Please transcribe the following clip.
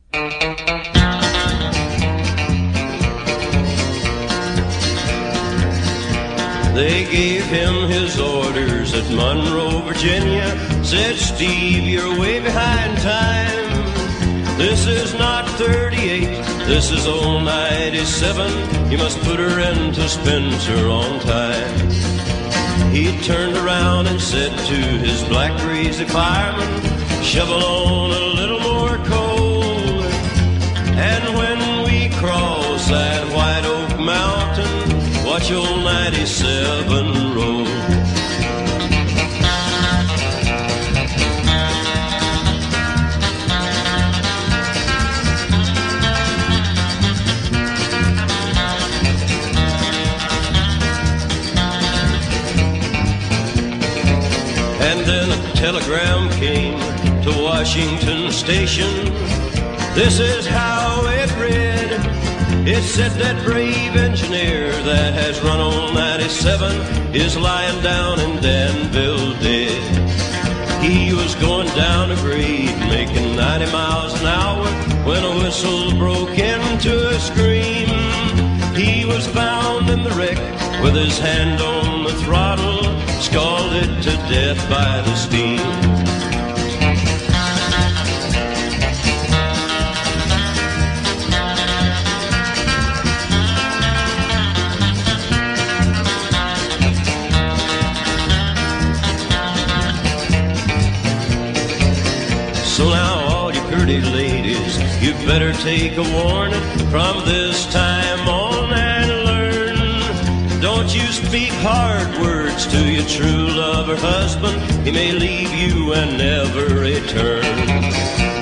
They gave him his orders at Monroe, Virginia. Said, Steve, you're way behind time. This is not 38, this is old 97. You must put her into Spencer on time. He turned around and said to his black greasy fireman, shovel on a little more coal. And when we cross that White Oak Mountain, watch old 97 roll. And then a telegram came to Washington Station. This is how it read. It said that brave engineer that has run on 97 is lying down in Danville dead. He was going down a grade, making 90 miles an hour, when a whistle broke into a scream. He was found in the wreck with his hand on the throttle, scalded to death by the steam. So now all you pretty ladies, you better take a warning from this time on and learn. Don't you speak hard words to your true lover husband. He may leave you and never return.